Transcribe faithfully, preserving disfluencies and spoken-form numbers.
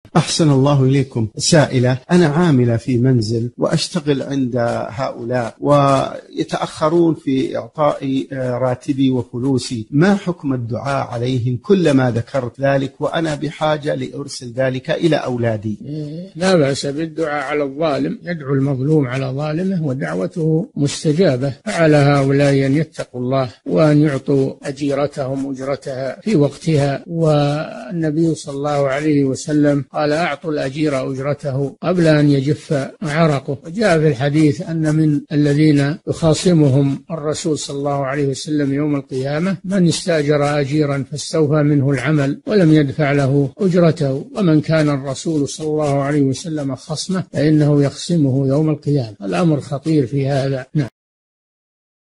أحسن الله إليكم. سائلة: أنا عاملة في منزل وأشتغل عند هؤلاء ويتأخرون في إعطاء راتبي وفلوسي، ما حكم الدعاء عليهم كلما ذكرت ذلك وأنا بحاجة لأرسل ذلك إلى أولادي؟ لا بأس بالدعاء على الظالم، يدعو المظلوم على ظالمه ودعوته مستجابة. على هؤلاء أن يتقوا الله وأن يعطوا أجيرتهم أجرتها في وقتها، والنبي صلى الله عليه وسلم قال: أعطوا الأجير أجرته قبل أن يجف عرقه. وجاء في الحديث أن من الذين يخاصمهم الرسول صلى الله عليه وسلم يوم القيامة من استأجر أجيرا فاستوفى منه العمل ولم يدفع له أجرته، ومن كان الرسول صلى الله عليه وسلم خصمه فإنه يخصمه يوم القيامة. الأمر خطير في هذا. نعم.